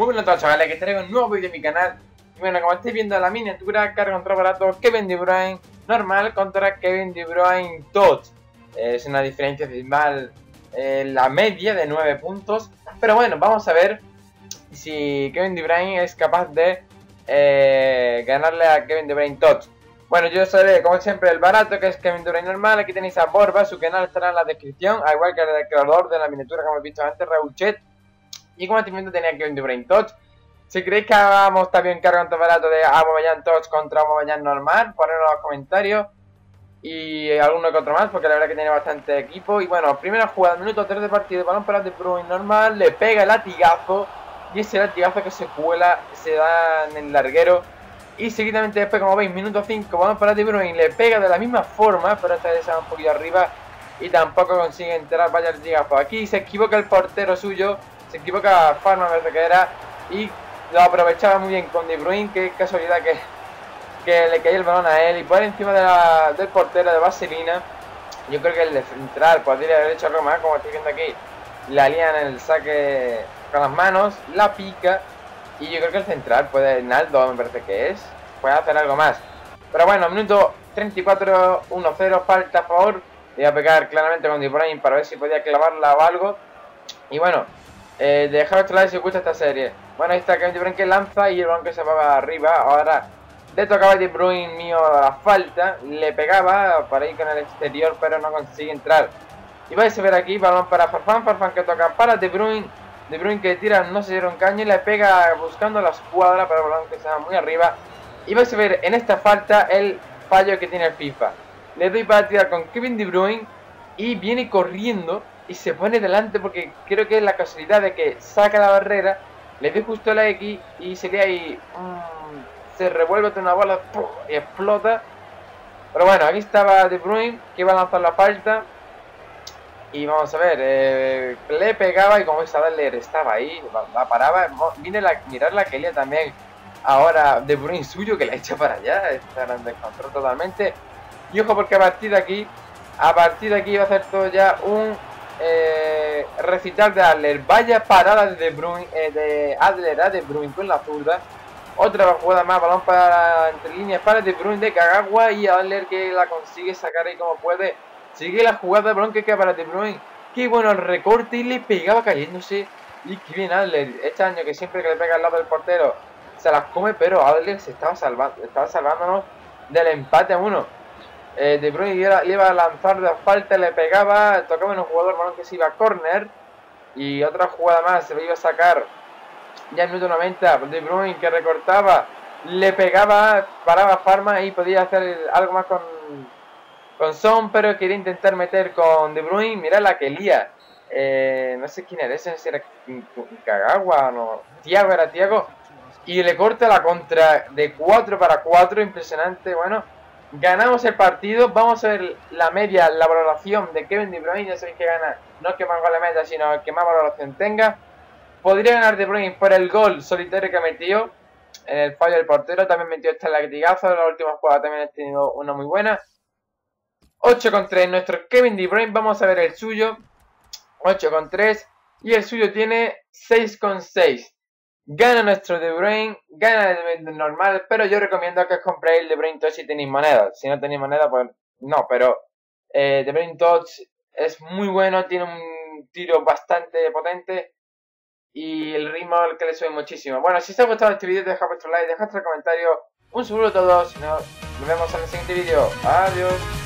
Muy buenas a todos, chavales, que traigo un nuevo vídeo en mi canal. Y bueno, como estáis viendo, la miniatura carga contra barato Kevin De Bruyne normal contra Kevin De Bruyne Todd. Es una diferencia abismal, la media de 9 puntos. Pero bueno, vamos a ver si Kevin De Bruyne es capaz de ganarle a Kevin De Bruyne Todd. Bueno, yo seré como siempre el barato, que es Kevin De Bruyne normal. Aquí tenéis a Borba, su canal estará en la descripción, al igual que el creador de la miniatura que hemos visto antes, Rauchet. Y como estáis viendo, tenía Kevin De Bruyne Todd. Si queréis que hagamos también carga contra barato de Aubameyang Todd contra Aubameyang normal, ponedlo en los comentarios. Y alguno que otro más, porque la verdad que tiene bastante equipo. Y bueno, primera jugada, minuto 3 de partido, balón para De Bruyne normal, le pega el latigazo. Y ese latigazo que se cuela, se da en el larguero. Y seguidamente después, como veis, minuto 5, balón para De Bruyne, le pega de la misma forma, pero esta vez se va un poquito arriba. Y tampoco consigue entrar, vaya el latigazo. Aquí se equivoca el portero suyo. Se equivoca Farma, me parece que era, y lo aprovechaba muy bien con De Bruyne. Qué casualidad que le caía el balón a él y por encima del portero de Vaselina. Yo creo que el de central podría haber hecho algo más, como estoy viendo aquí. La lían en el saque con las manos, la pica, y yo creo que el central puede, Naldo me parece que es, puede hacer algo más. Pero bueno, minuto 34, 1-0, falta a favor. Voy a pegar claramente con De Bruyne para ver si podía clavarla o algo. Y bueno, dejaros vuestro like si os gusta esta serie. Bueno, ahí está Kevin De Bruyne que lanza y el balón que se va arriba. Ahora le tocaba a De Bruyne mío la falta. Le pegaba para ir con el exterior, pero no consigue entrar. Y vais a ver aquí, balón para Farfán. Farfán que toca para De Bruyne. De Bruyne que tira, no se dieron caño y le pega buscando la escuadra para el balón que se va muy arriba. Y vais a ver en esta falta el fallo que tiene el FIFA. Le doy para tirar con Kevin De Bruyne y viene corriendo y se pone delante, porque creo que es la casualidad de que saca la barrera, le doy justo la X y sería ahí, se revuelve una bola y explota. Pero bueno, aquí estaba De Bruyne que iba a lanzar la falta y vamos a ver, le pegaba y como veis Adler estaba ahí, la paraba. Mirar la que lía también ahora De Bruyne suyo, que la echa para allá, está en descontrol totalmente. Y ojo, porque a partir de aquí va a hacer todo ya un recital de Adler. Vaya parada de Bruyne, de Adler a De Bruyne con la zurda. Otra jugada más, balón para entre líneas para De Bruyne de Kagawa y Adler que la consigue sacar ahí como puede. Sigue la jugada de balón que queda para De Bruyne. Qué bueno el recorte y le pegaba cayéndose. Y qué bien Adler. Este año que siempre que le pega al lado del portero se las come, pero Adler se estaba salvándonos del empate a 1. De Bruyne le iba a lanzar de falta, le pegaba, tocaba en un jugador, balón que se iba a córner. Y otra jugada más, se lo iba a sacar ya en minuto 90. De Bruyne que recortaba, le pegaba, paraba Farma y podía hacer algo más con Son, pero quería intentar meter con De Bruyne. Mirad la que lía. No sé quién era ese, si era Kagawa o no. Thiago, era Thiago. Y le corta la contra de 4 para 4, impresionante. Bueno, ganamos el partido. Vamos a ver la media, la valoración de Kevin De Bruyne. Ya sabéis que gana, no es que más goles meta, sino el que más valoración tenga. Podría ganar De Bruyne por el gol solitario que metió en el fallo del portero. También metió esta latigazo. En la última jugada también ha tenido una muy buena. 8,3 nuestro Kevin De Bruyne. Vamos a ver el suyo. 8,3. Y el suyo tiene 6,6. Gana nuestro De Bruyne, gana el normal, pero yo recomiendo que os compréis el De Bruyne Touch si tenéis moneda. Si no tenéis moneda, pues no, pero De Bruyne Touch es muy bueno, tiene un tiro bastante potente y el ritmo al que le sube muchísimo. Bueno, si os ha gustado este vídeo, dejad vuestro like, dejad vuestro comentario. Un saludo a todos, nos vemos en el siguiente vídeo. Adiós.